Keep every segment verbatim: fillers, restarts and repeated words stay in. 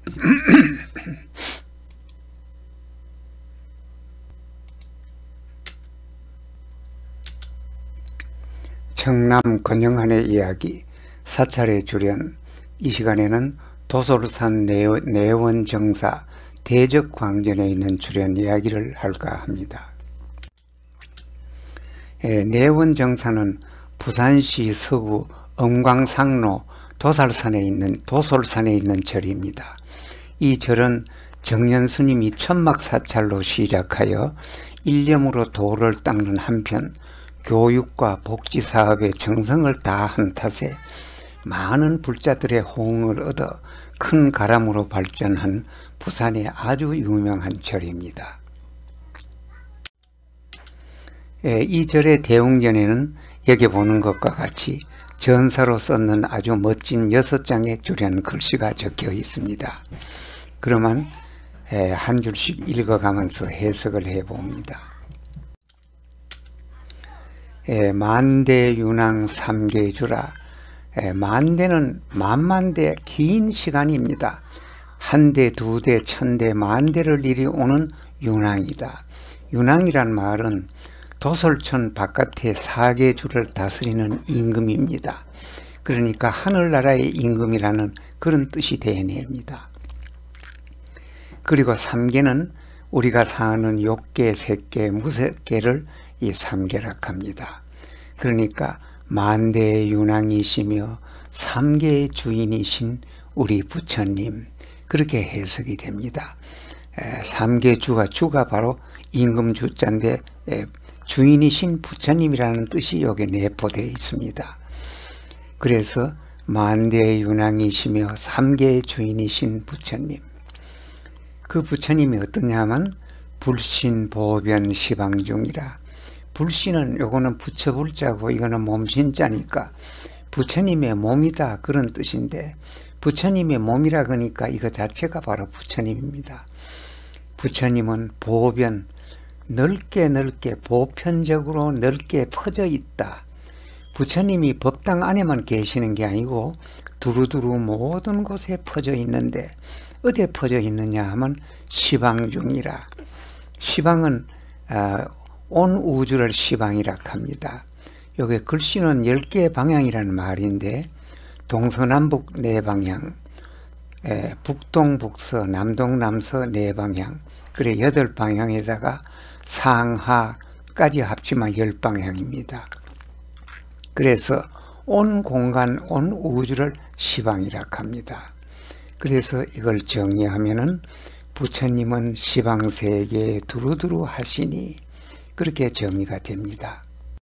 청남 건영한의 이야기 사찰의 주련. 이 시간에는 도솔산 내원정사 대적광전에 있는 주련 이야기를 할까 합니다. 예, 내원정사는 부산시 서구 엄광상로 도살산에 있는 도솔산에 있는 절입니다. 이 절은 정년스님이 천막사찰로 시작하여 일념으로 도를 닦는 한편 교육과 복지사업에 정성을 다한 탓에 많은 불자들의 호응을 얻어 큰 가람으로 발전한 부산의 아주 유명한 절입니다. 예, 이 절의 대웅전에는 여기 보는 것과 같이 전사로 썼는 아주 멋진 여섯 장의 주련 글씨가 적혀 있습니다. 그러면 예, 한 줄씩 읽어가면서 해석을 해봅니다. 예, 만대윤왕 삼계주라. 예, 만대는 만만대 긴 시간입니다. 한 대, 두 대, 천 대, 만 대를 이리 오는 윤왕이다. 윤왕이란 말은 도솔천 바깥의 사계주를 다스리는 임금입니다. 그러니까 하늘나라의 임금이라는 그런 뜻이 되어냅니다. 그리고 삼계는 우리가 사는 욕계, 색계, 무색계를 이 삼계라고 합니다. 그러니까 만대의 윤왕이시며 삼계의 주인이신 우리 부처님, 그렇게 해석이 됩니다. 에, 삼계주가 주가 바로 임금 주자인데 에, 주인이신 부처님이라는 뜻이 여기에 내포되어 있습니다. 그래서 만대의 윤왕이시며 삼계의 주인이신 부처님, 그 부처님이 어떠냐 하면 불신 보변 시방중이라. 불신은 요거는 부처불자고 이거는 몸신자니까 부처님의 몸이다 그런 뜻인데, 부처님의 몸이라 그러니까 이거 자체가 바로 부처님입니다. 부처님은 보변, 넓게 넓게 보편적으로 넓게 퍼져 있다. 부처님이 법당 안에만 계시는 게 아니고 두루두루 모든 곳에 퍼져 있는데 어디에 퍼져 있느냐 하면 시방중이라. 시방은 어, 온 우주를 시방이라 합니다. 여기 글씨는 열 개의 방향이라는 말인데 동서남북 네 방향, 에, 북동북서, 남동남서 네 방향, 그래 여덟 방향에다가 상하까지 합치면 열 방향입니다. 그래서 온 공간, 온 우주를 시방이라 합니다. 그래서 이걸 정리하면은 부처님은 시방세계에 두루두루 하시니, 그렇게 정리가 됩니다.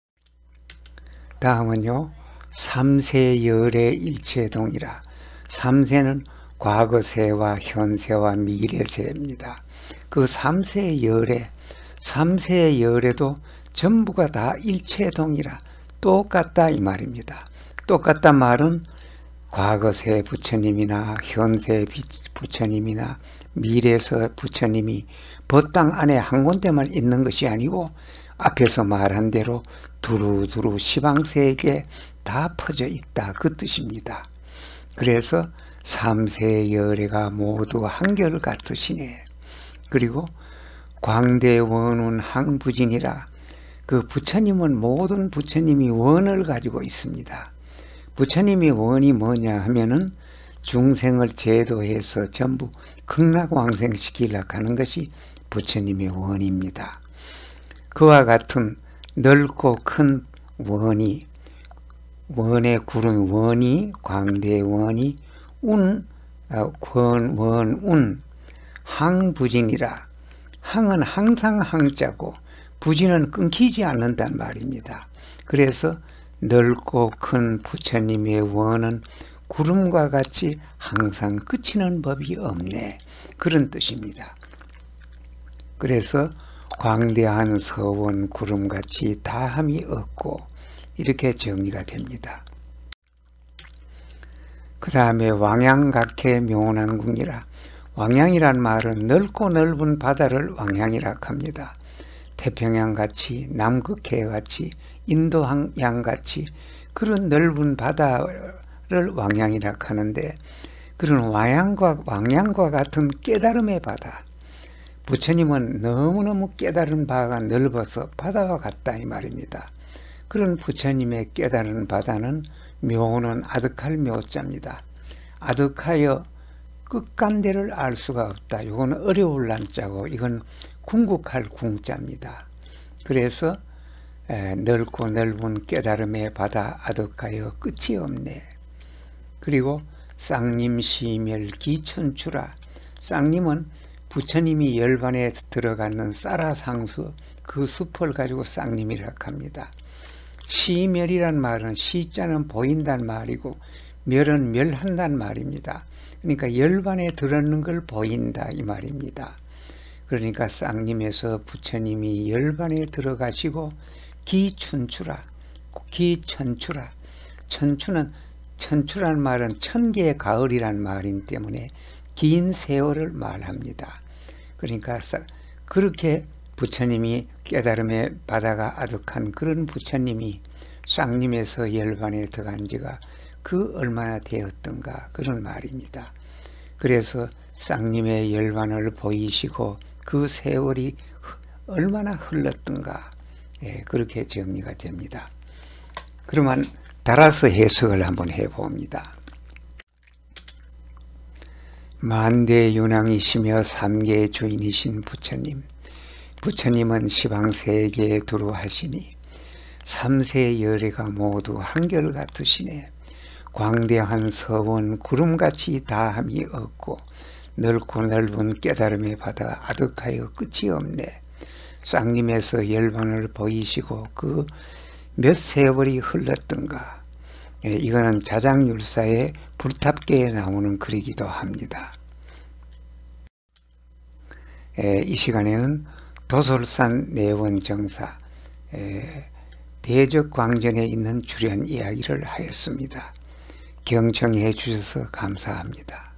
다음은요, 삼세열의 일체동이라. 삼세는 과거세와 현세와 미래세입니다. 그 삼세열의 삼세열에도 전부가 다 일체동이라, 똑같다 이 말입니다. 똑같단 말은 과거세 부처님이나 현세 부처님이나 미래서 부처님이 법당 안에 한 군데만 있는 것이 아니고 앞에서 말한 대로 두루두루 시방세계에 다 퍼져 있다 그 뜻입니다. 그래서 삼세열애가 모두 한결같으시네. 그리고 광대원운 항부진이라. 그 부처님은 모든 부처님이 원을 가지고 있습니다. 부처님이 원이 뭐냐 하면은 중생을 제도해서 전부 극락왕생시키려고 하는 것이 부처님의 원입니다. 그와 같은 넓고 큰 원이, 원의 구름 원이, 광대원이, 운, 어, 권, 원, 운, 항부진이라. 항은 항상 항자고 부진은 끊기지 않는단 말입니다. 그래서 넓고 큰 부처님의 원은 구름과 같이 항상 그치는 법이 없네, 그런 뜻입니다. 그래서 광대한 서원 구름같이 다함이 없고, 이렇게 정리가 됩니다. 그 다음에 왕양각해 묘난궁이라. 왕양이란 말은 넓고 넓은 바다를 왕양이라 합니다. 태평양같이, 남극해같이, 인도양같이 그런 넓은 바다를 왕양이라 하는데, 그런 왕양과, 왕양과 같은 깨달음의 바다. 부처님은 너무너무 깨달은 바가 넓어서 바다와 같다 이 말입니다. 그런 부처님의 깨달은 바다는 묘는 아득할 묘자입니다. 아득하여 끝간대를 알 수가 없다. 이건 어려울 난자고 이건 궁극할 궁자입니다. 그래서 에, 넓고 넓은 깨달음의 바다 아득하여 끝이 없네. 그리고 쌍님 시멸 기천추라. 쌍님은 부처님이 열반에 들어가는 쌀아상수 그 숲을 가지고 쌍님이라고 합니다. 시멸이란 말은 시자는 보인단 말이고 멸은 멸한단 말입니다. 그러니까 열반에 들어있는 걸 보인다 이 말입니다. 그러니까 쌍님에서 부처님이 열반에 들어가시고 기춘추라, 기천추라. 천추는 천추란 말은 천개의 가을이란 말이기 때문에 긴 세월을 말합니다. 그러니까 그렇게 부처님이 깨달음의 바다가 아득한 그런 부처님이 쌍님에서 열반에 들어간 지가 그 얼마나 되었던가 그런 말입니다. 그래서 쌍님의 열반을 보이시고 그 세월이 얼마나 흘렀던가 예, 그렇게 정리가 됩니다. 그러면 따라서 해석을 한번 해봅니다. 만대윤왕이시며 삼계의 주인이신 부처님, 부처님은 시방세계에 두루하시니 삼세 열애가 모두 한결같으시네. 광대한 서원 구름같이 다함이 없고 넓고 넓은 깨달음의 바다 아득하여 끝이 없네. 쌍님에서 열반을 보이시고 그 몇 세월이 흘렀던가. 예, 이거는 자장율사의 불탑계에 나오는 글이기도 합니다. 예, 이 시간에는 도솔산 내원정사 예, 대적광전에 있는 주련 이야기를 하였습니다. 경청해 주셔서 감사합니다.